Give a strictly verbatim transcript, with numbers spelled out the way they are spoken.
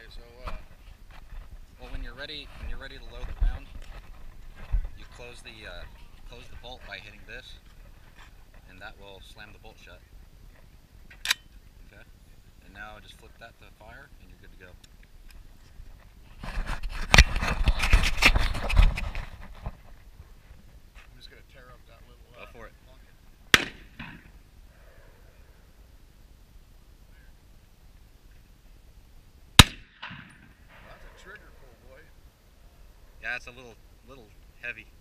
so uh, well, when you're ready, when you're ready to load the round, you close the uh, close the bolt by hitting this, and that will slam the bolt shut. Okay, and now just flip that to fire, and you're good to go. I'm just gonna tear up that little. Uh, Go for it. Pocket. Well, that's a trigger pull, boy. Yeah, it's a little little heavy.